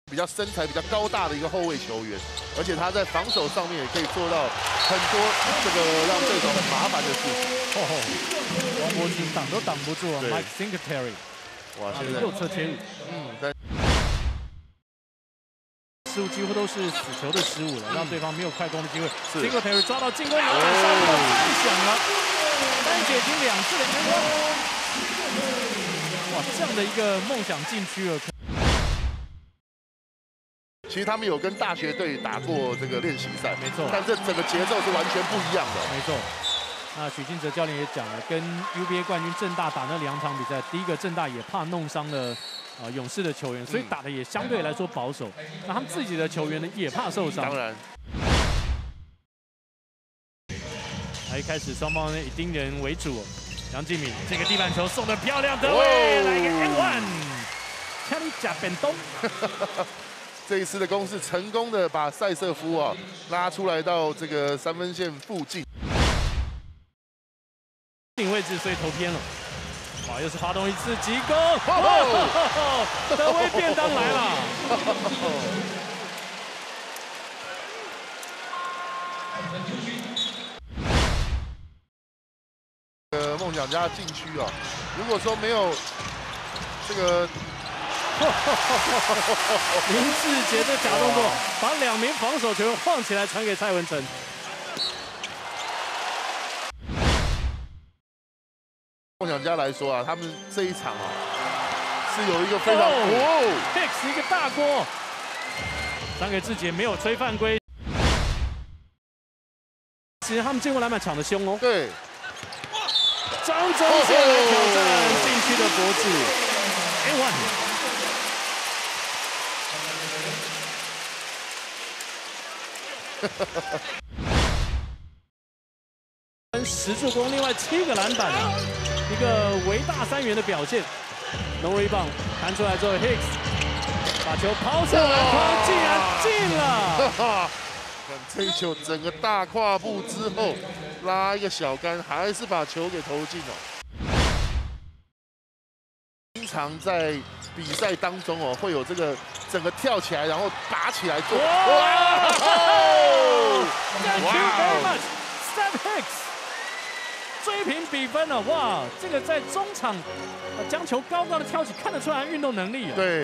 比较身材比较高大的一个后卫球员，而且他在防守上面也可以做到很多这个让对手很麻烦的事情。 王柏金挡都挡不住啊 ，Mike Singletary， 哇，现在右侧切入，失误几乎都是死球的失误了，让对方没有快攻的机会。Singletary 抓到进攻篮板上，太响了，单节已经2次的成功。哇，这样的一个梦想禁区了。 其实他们有跟大学队打过这个练习赛， 没错， 但这整个节奏是完全不一样的。 没错。那许晋哲教练也讲了，跟 UBA 冠军政大打那2场比赛，第一个政大也怕弄伤了勇士的球员，所以打的也相对来说保守。那他们自己的球员呢，也怕受伤。 当然。 一开始双方呢以盯人为主，杨敬敏这个地板球送得漂亮，得位，来一个 N1， 看你假本东。 这一次的攻势成功的把塞瑟夫拉出来到这个3分线附近， 位置所以投偏了。哇，又是发动一次急攻，德威便当来了。 梦想家禁区如果说没有这个。 林志杰的假动作，把2名防守球员晃起来，传给蔡文成。 梦想家来说他们这一场是有一个非常 Hicks 一个大锅，传给志杰，没有吹犯规。其实他们进攻篮板抢得凶哦。 对， 张宗宪来挑战禁区的博智 ，N1。 10助攻，另外7个篮板一个维大3元的表现。No rebound弹出来之后 ，Hicks 把球抛上篮筐，竟然进了！ 看这一球，整个大跨步之后拉一个小杆，还是把球给投进了。经常在比赛当中会有这个整个跳起来，然后拔起来做。哇 ！Thank you very much, Steph Hicks。 追平比分了，哇！这个在中场将球高高的挑起，看得出来运动能力啊。 对。